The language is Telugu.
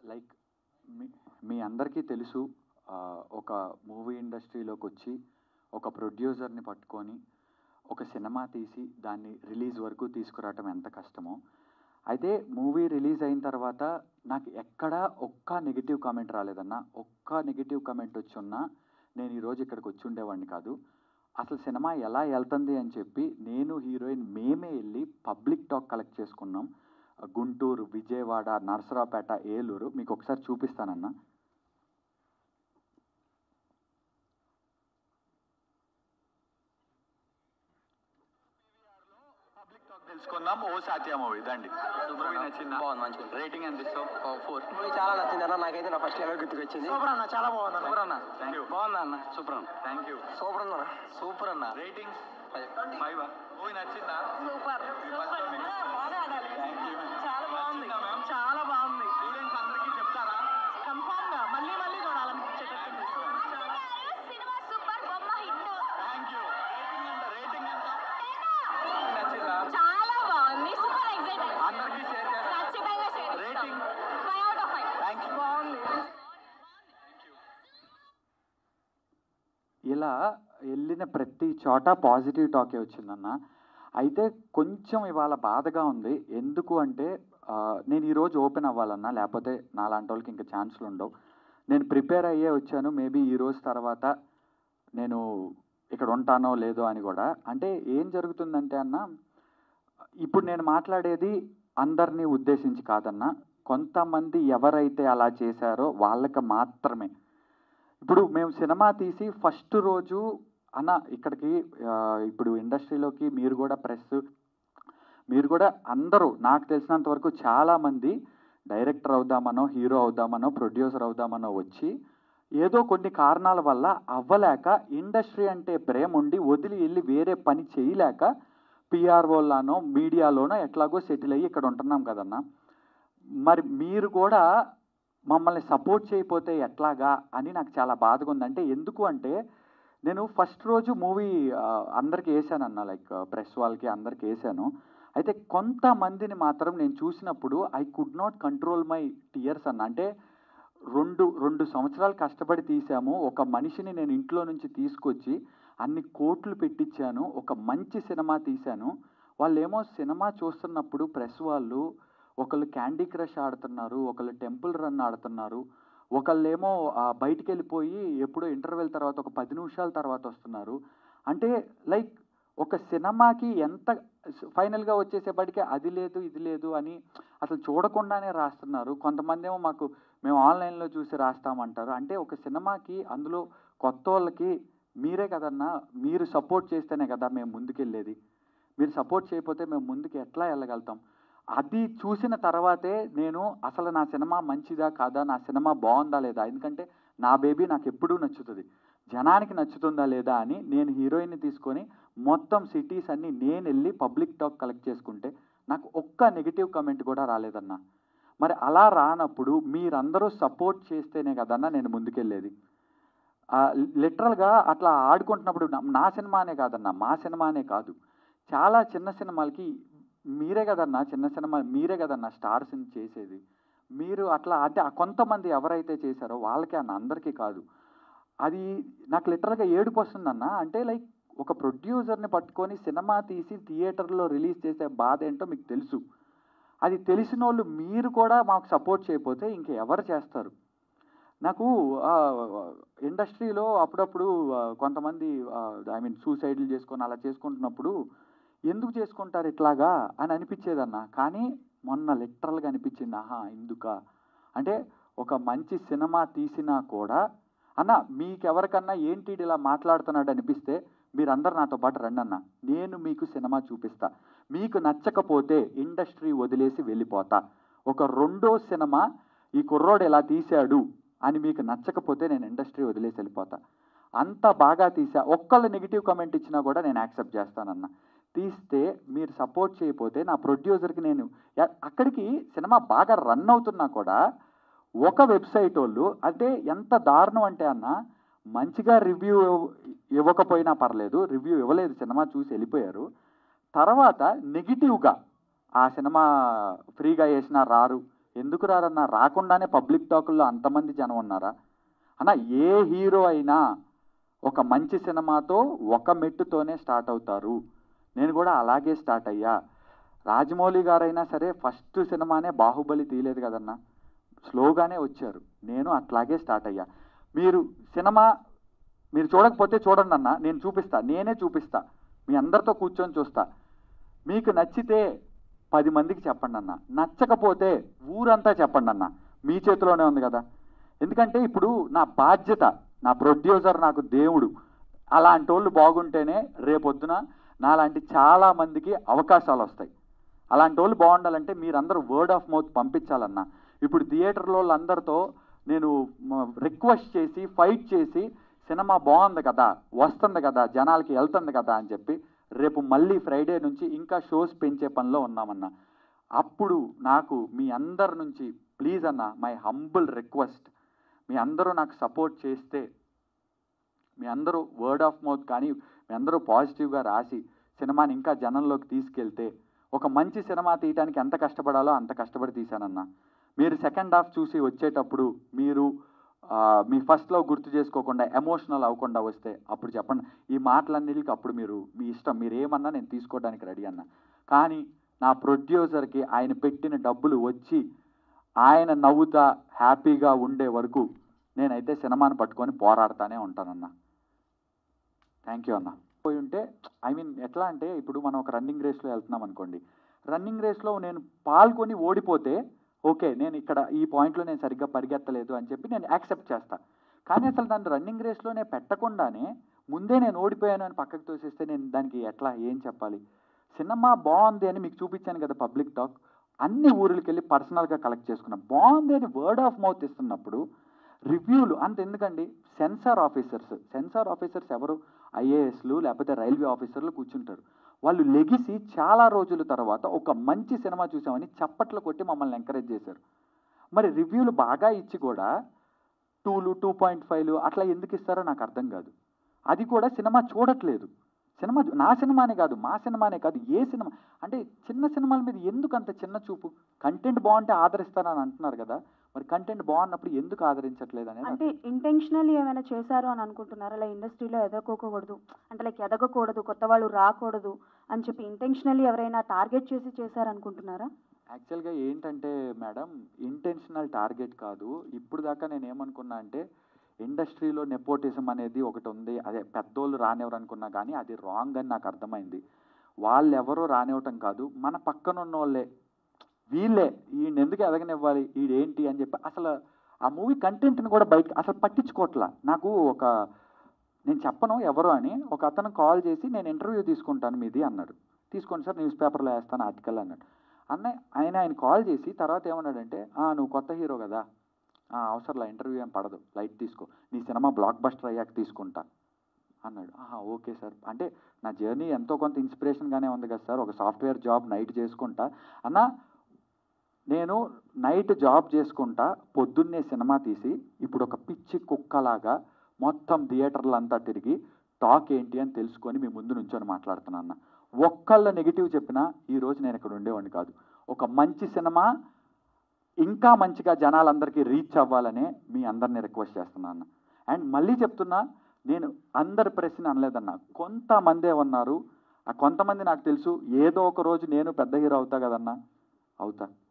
లైక్ మీ మీ అందరికీ తెలుసు, ఒక మూవీ ఇండస్ట్రీలోకి వచ్చి ఒక ప్రొడ్యూసర్ని పట్టుకొని ఒక సినిమా తీసి దాన్ని రిలీజ్ వరకు తీసుకురావటం ఎంత కష్టమో. అయితే మూవీ రిలీజ్ అయిన తర్వాత నాకు ఎక్కడా ఒక్క నెగిటివ్ కామెంట్ రాలేదన్న. ఒక్క నెగిటివ్ కామెంట్ వచ్చి ఉన్నా నేను ఈరోజు ఇక్కడికి వచ్చి ఉండేవాడిని కాదు. అసలు సినిమా ఎలా వెళ్తుంది అని చెప్పి నేను హీరోయిన్ మేమే వెళ్ళి పబ్లిక్ టాక్ కలెక్ట్ చేసుకున్నాం. గుంటూరు, విజయవాడ, నరసరావుపేట, ఏలూరు. మీకు ఒకసారి చూపిస్తానన్నా. తెలుసుకుందాం. ఓ సాత్య మూవీ దండి. మూవీ నచ్చిందా? బాగుంది, మంచిగా. రేటింగ్ ఎంత ఇస్తావు? 4. మూవీ చాలా నచ్చింది అన్న. నాకైతే నా ఫస్ట్ లెవెల్ గుర్తుకొచ్చింది. సూపర్ అన్న, చాలా బాగుంది. సూపర్ అన్న, థ్యాంక్ యూ. బాగుంది అన్న. సూపర్ అన్న, థ్యాంక్ యూ. సూపర్ అన్న, సూపర్ అన్న. రేటింగ్ 5. మూవీ నచ్చిందా? Super super. బాగా ఆడాలి. Thank you. చాలా బాగుంది, చాలా బాగుంది. స్టూడెంట్స్ అందరికీ చెప్తారా? కన్ఫామ్ గా మళ్ళీ మళ్ళీ చూడాలనిపించేటట్టుంది. సినిమా సూపర్, బొమ్మ హిట్. Thank you. రేటింగ్ ఎంత? నచ్చిందా? చాలా బాగుంది, సూపర్ ఎక్సైటెడ్. అందరికీ షేర్ చేస్తారా? ఖచ్చితంగా షేర్ చేస్తాం. Rating 5 out of 5. Thank you. బాగుంది. ఇలా వెళ్ళిన ప్రతి చోట పాజిటివ్ టాకే వచ్చిందన్న. అయితే కొంచెం ఇవాళ బాధగా ఉంది. ఎందుకు అంటే నేను ఈరోజు ఓపెన్ అవ్వాలన్నా, లేకపోతే నాలాంటి వాళ్ళకి ఇంకా ఛాన్సులు ఉండవు. నేను ప్రిపేర్ అయ్యే వచ్చాను. మేబీ ఈరోజు తర్వాత నేను ఇక్కడ ఉంటానో లేదో అని కూడా. అంటే ఏం జరుగుతుందంటే అన్న, ఇప్పుడు నేను మాట్లాడేది అందరినీ ఉద్దేశించి కాదన్నా. కొంతమంది ఎవరైతే అలా చేశారో వాళ్ళకి మాత్రమే. ఇప్పుడు మేము సినిమా తీసి ఫస్ట్ రోజు అన్న ఇక్కడికి ఇప్పుడు ఇండస్ట్రీలోకి మీరు కూడా ప్రెస్, మీరు కూడా అందరూ నాకు తెలిసినంత వరకు చాలామంది డైరెక్టర్ అవుదామనో, హీరో అవుదామనో, ప్రొడ్యూసర్ అవుదామనో వచ్చి ఏదో కొన్ని కారణాల వల్ల అవ్వలేక, ఇండస్ట్రీ అంటే ప్రేమ ఉండి వదిలి వెళ్ళి వేరే పని చేయలేక పిఆర్ఓలానో మీడియాలోనో ఎట్లాగో సెటిల్ అయ్యి ఇక్కడ ఉంటున్నాం కదన్నా. మరి మీరు కూడా మమ్మల్ని సపోర్ట్ చేయకపోతే ఎట్లాగా అని నాకు చాలా బాధగా ఉంది. అంటే ఎందుకు అంటే నేను ఫస్ట్ రోజు మూవీ అందరికి వేసానన్న, లైక్ ప్రెస్ వాళ్ళకి అందరికి వేసాను. అయితే కొంతమందిని మాత్రం నేను చూసినప్పుడు I could not control my tears అన్న. అంటే రెండు సంవత్సరాలు కష్టపడి తీసాము. ఒక మనిషిని నేను ఇంట్లో నుంచి తీసుకొచ్చి అన్ని కోట్లు పెట్టించాను. ఒక మంచి సినిమా తీశాను. వాళ్ళేమో సినిమా చూస్తున్నప్పుడు ప్రెస్ వాళ్ళు ఒకళ్ళు క్యాండీ క్రష్ ఆడుతున్నారు, ఒకళ్ళు టెంపుల్ రన్ ఆడుతున్నారు, ఒకళ్ళేమో బయటికి వెళ్ళిపోయి ఎప్పుడో ఇంటర్వెల్ తర్వాత ఒక 10 నిమిషాల తర్వాత వస్తున్నారు. అంటే లైక్ ఒక సినిమాకి ఎంత ఫైనల్గా వచ్చేసేపటికి అది లేదు ఇది లేదు అని అసలు చూడకుండానే రాస్తున్నారు. కొంతమంది ఏమో మేము ఆన్లైన్లో చూసి రాస్తామంటారు. అంటే ఒక సినిమాకి అందులో కొత్త వాళ్ళకి మీరే కదన్నా, మీరు సపోర్ట్ చేస్తేనే కదా మేము ముందుకెళ్ళేది. మీరు సపోర్ట్ చేయకపోతే మేము ముందుకు ఎట్లా వెళ్ళగలుగుతాం? అది చూసిన తర్వాతే నేను అసలు నా సినిమా మంచిదా కాదా, నా సినిమా బాగుందా లేదా, ఎందుకంటే నా బేబీ నాకు ఎప్పుడూ నచ్చుతుంది, జనానికి నచ్చుతుందా లేదా అని నేను హీరోయిన్ని తీసుకొని మొత్తం సిటీస్ అన్నీ నేను వెళ్ళి పబ్లిక్ టాక్ కలెక్ట్ చేసుకుంటే నాకు ఒక్క నెగిటివ్ కమెంట్ కూడా రాలేదన్నా. మరి అలా రానప్పుడు మీరందరూ సపోర్ట్ చేస్తేనే కదన్నా నేను ముందుకెళ్ళేది. లిటరల్గా అట్లా ఆడుకుంటున్నప్పుడు నా సినిమానే కాదన్నా, మా సినిమానే కాదు, చాలా చిన్న సినిమాలకి మీరే కదన్నా, చిన్న సినిమా మీరే కదన్నా స్టార్స్ని చేసేది. మీరు అట్లా అంటే కొంతమంది ఎవరైతే చేశారో వాళ్ళకే అన్న, అందరికీ కాదు. అది నాకు లిటరల్గా ఏడుపు వస్తుందన్న. అంటే లైక్ ఒక ప్రొడ్యూసర్ని పట్టుకొని సినిమా తీసి థియేటర్లో రిలీజ్ చేసే బాధ ఏంటో మీకు తెలుసు. అది తెలిసిన వాళ్ళు మీరు కూడా మాకు సపోర్ట్ చేయకపోతే ఇంక ఎవరు చేస్తారు? నాకు ఇండస్ట్రీలో అప్పుడప్పుడు కొంతమంది సూసైడ్లు చేసుకొని అలా చేసుకుంటున్నప్పుడు ఎందుకు చేసుకుంటారు ఇట్లాగా అని అనిపించేదన్న. కానీ మొన్న లిటరల్గా అనిపించింది, ఆహా ఎందుకా అంటే ఒక మంచి సినిమా తీసినా కూడా అన్న మీకెవరికన్నా ఏంటి ఇలా మాట్లాడుతున్నాడు అనిపిస్తే మీరందరూ నాతో పాటు రండి అన్న, నేను మీకు సినిమా చూపిస్తా. మీకు నచ్చకపోతే ఇండస్ట్రీ వదిలేసి వెళ్ళిపోతా. ఒక రెండో సినిమా ఈ కుర్రోడు ఎలా తీశాడు అని మీకు నచ్చకపోతే నేను ఇండస్ట్రీ వదిలేసి వెళ్ళిపోతా. అంత బాగా తీసా, ఒక్కళ్ళు నెగిటివ్ కామెంట్ ఇచ్చినా కూడా నేను యాక్సెప్ట్ చేస్తానన్న. తీస్తే మీరు సపోర్ట్ చేయకపోతే నా ప్రొడ్యూసర్కి నేను అక్కడికి సినిమా బాగా రన్ అవుతున్నా కూడా ఒక వెబ్సైట్ వాళ్ళు అంటే ఎంత దారుణం అంటే అన్న, మంచిగా రివ్యూ ఇవ్వకపోయినా పర్లేదు, రివ్యూ ఇవ్వలేదు, సినిమా చూసి వెళ్ళిపోయారు. తర్వాత నెగిటివ్గా ఆ సినిమా ఫ్రీగా వేసినా రారు, ఎందుకు రారన్నా? రాకుండానే పబ్లిక్ టాకుల్లో అంతమంది జనం ఉన్నారా అన్న? ఏ హీరో అయినా ఒక మంచి సినిమాతో ఒక మెట్టుతోనే స్టార్ట్ అవుతారు. నేను కూడా అలాగే స్టార్ట్ అయ్యా. రాజమౌళి గారైనా సరే ఫస్ట్ సినిమానే బాహుబలి తీయలేదు కదన్నా, స్లోగానే వచ్చారు. నేను అట్లాగే స్టార్ట్ అయ్యా. మీరు సినిమా మీరు చూడకపోతే చూడండి అన్న, నేను చూపిస్తా, నేనే చూపిస్తా, మీ అందరితో కూర్చొని చూస్తా. మీకు నచ్చితే 10 మందికి చెప్పండి అన్న, నచ్చకపోతే ఊరంతా చెప్పండి అన్న. మీ చేతిలోనే ఉంది కదా. ఎందుకంటే ఇప్పుడు నా బాధ్యత, నా ప్రొడ్యూసర్ నాకు దేవుడు. అలాంటి వాళ్ళు బాగుంటేనే రేపొద్దున నాలాంటి చాలామందికి అవకాశాలు వస్తాయి. అలాంటి వాళ్ళు బాగుండాలంటే మీరందరూ వర్డ్ ఆఫ్ మౌత్ పంపించాలన్నా. ఇప్పుడు థియేటర్లో వాళ్ళందరితో నేను రిక్వెస్ట్ చేసి ఫైట్ చేసి సినిమా బాగుంది కదా, వస్తుంది కదా, జనాలకి వెళ్తుంది కదా అని చెప్పి రేపు మళ్ళీ ఫ్రైడే నుంచి ఇంకా షోస్ పెంచే పనిలో ఉన్నామన్నా. అప్పుడు నాకు మీ అందరి నుంచి ప్లీజ్ అన్న, మై హంబుల్ రిక్వెస్ట్, మీ అందరూ నాకు సపోర్ట్ చేస్తే, మీ అందరూ వర్డ్ ఆఫ్ మౌత్ కానీ మీ అందరూ పాజిటివ్గా రాసి సినిమాని ఇంకా జనంలోకి తీసుకెళ్తే ఒక మంచి సినిమా తీయడానికి ఎంత కష్టపడాలో అంత కష్టపడి తీశానన్నా. మీరు సెకండ్ హాఫ్ చూసి వచ్చేటప్పుడు మీరు మీ ఫస్ట్లో గుర్తు చేసుకోకుండా ఎమోషనల్ అవ్వకుండా వస్తే అప్పుడు చెప్పండి. ఈ మాటలన్నిటికి అప్పుడు మీరు మీ ఇష్టం, మీరు ఏమన్నా నేను తీసుకోవడానికి రెడీ అన్నా. కానీ నా ప్రొడ్యూసర్కి ఆయన పెట్టిన డబ్బులు వచ్చి ఆయన నవ్వుతా హ్యాపీగా ఉండే వరకు నేనైతే సినిమాని పట్టుకొని పోరాడుతూనే ఉంటానన్నా. థ్యాంక్ యూ అన్న. పోయి ఉంటే ఐ మీన్ ఎట్లా అంటే ఇప్పుడు మనం ఒక రన్నింగ్ రేస్లో వెళ్తున్నాం అనుకోండి, రన్నింగ్ రేస్లో నేను పాల్గొని ఓడిపోతే ఓకే, నేను ఇక్కడ ఈ పాయింట్లో నేను సరిగ్గా పరిగెత్తలేదు అని చెప్పి నేను యాక్సెప్ట్ చేస్తాను. కానీ అసలు దాన్ని రన్నింగ్ రేస్లోనే పెట్టకుండానే ముందే నేను ఓడిపోయాను అని పక్కకు తోసేస్తే నేను దానికి ఎట్లా ఏం చెప్పాలి? సినిమా బాగుంది అని మీకు చూపించాను కదా పబ్లిక్ టాక్, అన్ని ఊర్లకి వెళ్ళి పర్సనల్గా కలెక్ట్ చేసుకున్నాను. బాగుంది అని వర్డ్ ఆఫ్ మౌత్ ఇస్తున్నప్పుడు రివ్యూలు అంత ఎందుకండి? సెన్సార్ ఆఫీసర్స్ ఎవరు? ఐఏఎస్లు లేకపోతే రైల్వే ఆఫీసర్లు కూర్చుంటారు. వాళ్ళు లెగిసి చాలా రోజుల తర్వాత ఒక మంచి సినిమా చూసామని చప్పట్లు కొట్టి మమ్మల్ని ఎంకరేజ్ చేశారు. మరి రివ్యూలు బాగా ఇచ్చి కూడా 2లు 2.5లు అట్లా ఎందుకు ఇస్తారో నాకు అర్థం కాదు. అది కూడా సినిమా చూడట్లేదు. సినిమా నా సినిమానే కాదు, మా సినిమానే కాదు, ఏ సినిమా అంటే చిన్న సినిమాల మీద ఎందుకు అంత చిన్న చూపు? కంటెంట్ బాగుంటే ఆదరిస్తానని అంటున్నారు కదా, మరి కంటెంట్ బాగున్నప్పుడు ఎందుకు ఆదరించట్లేదు అనేది. అంటే ఇంటెన్షనల్లీ ఏమైనా చేశారు అని అనుకుంటున్నారా? అలా ఇండస్ట్రీలో ఎదగకూడదు అంటే ఎదగకూడదు, కొత్త వాళ్ళు రాకూడదు అని చెప్పి ఇంటెన్షనల్లీ ఎవరైనా టార్గెట్ చేసి చేశారనుకుంటున్నారా? యాక్చువల్గా ఏంటంటే మేడం, ఇంటెన్షనల్ టార్గెట్ కాదు. ఇప్పుడు దాకా నేను ఏమనుకున్నా అంటే ఇండస్ట్రీలో నెపోటిజం అనేది ఒకటి ఉంది, అదే పెద్దోళ్ళు రానివ్వరు అనుకున్నా, కానీ అది రాంగ్ అని నాకు అర్థమైంది. వాళ్ళెవరో రానివ్వటం కాదు, మన పక్కన ఉన్న వాళ్ళే, వీళ్ళే ఈయన ఎందుకు ఎదగనివ్వాలి, ఈడేంటి అని చెప్పి అసలు ఆ మూవీ కంటెంట్ని కూడా బయట అసలు పట్టించుకోవట్లా. నాకు నేను చెప్పను ఎవరు అని, ఒక అతను కాల్ చేసి నేను ఇంటర్వ్యూ తీసుకుంటాను మీది అన్నాడు. తీసుకోండి సార్, న్యూస్ పేపర్లో వేస్తాను ఆర్టికల్ అన్నాడు. ఆయన కాల్ చేసి తర్వాత ఏమన్నాడంటే, నువ్వు కొత్త హీరో కదా, అవసరంలా ఇంటర్వ్యూ ఏం పడదు, లైట్ తీసుకో, నీ సినిమా బ్లాక్ బస్టర్ అయ్యాక తీసుకుంటా అన్నాడు. ఓకే సార్, అంటే నా జర్నీ ఎంతో కొంత ఇన్స్పిరేషన్గానే ఉంది కదా సార్, ఒక సాఫ్ట్వేర్ జాబ్ నైట్ చేసుకుంటా అన్న, నేను నైట్ జాబ్ చేసుకుంటా పొద్దున్నే సినిమా తీసి ఇప్పుడు ఒక పిచ్చి కుక్కలాగా మొత్తం థియేటర్లంతా తిరిగి టాక్ ఏంటి అని తెలుసుకొని మీ ముందు నుంచొని మాట్లాడుతున్నా అన్న. ఒక్కళ్ళ నెగిటివ్ చెప్పినా ఈరోజు నేను ఇక్కడ ఉండేవాడిని కాదు. ఒక మంచి సినిమా ఇంకా మంచిగా జనాలందరికీ రీచ్ అవ్వాలనే మీ అందరినీ రిక్వెస్ట్ చేస్తున్నా అన్న. అండ్ మళ్ళీ చెప్తున్నా, నేను అందరి ప్రశ్న అనలేదన్న, కొంతమందే ఉన్నారు. ఆ కొంతమంది నాకు తెలుసు, ఏదో ఒక రోజు నేను పెద్ద హీరో అవుతా కదన్నా, అవుతా.